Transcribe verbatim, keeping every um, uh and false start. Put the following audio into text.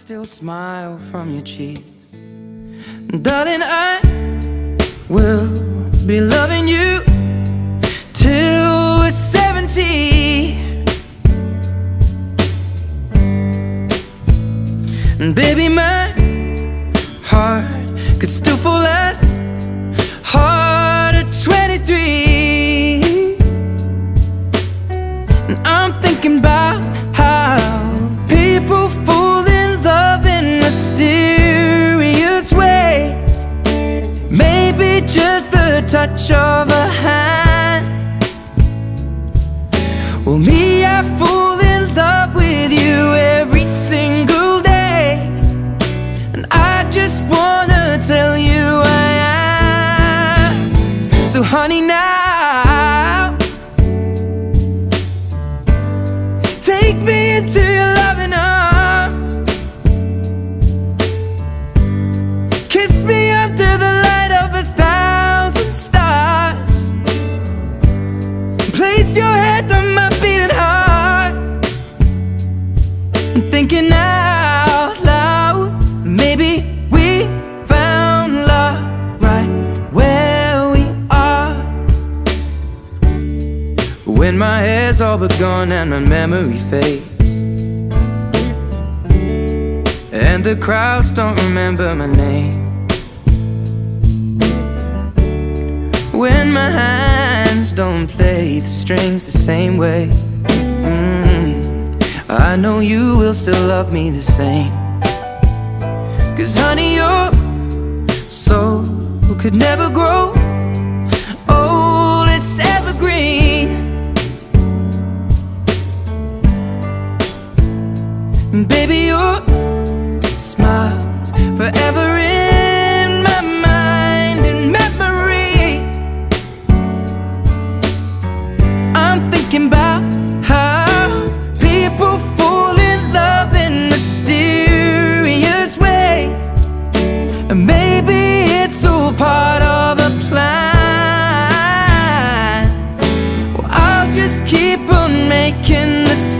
still smile from your cheeks. Darling, I will be loving you till we're seventy. And baby, my heart could still fall as hard at twenty-three. And I'm thinking about how people fall in love in mysterious ways. Maybe just the touch of a hand. Well, me, I fall in love with you every single day, and I just wanna tell you I am. So honey, now take me into your loving arms. Kiss me under the light of a thousand stars. Place your head on my beating heart. I'm thinking out loud, maybe we found love right where we are. When my hair's all but gone and my memory fades, and the crowds don't remember my name, when my hands don't play the strings the same way, mm, I know you will still love me the same. Cause honey, your soul could never grow old, it's evergreen. And baby, your smile's forever in my mind and memory. I'm thinking about how people fall in love in mysterious ways, and maybe it's all part of a plan. Well, I'll just keep on making the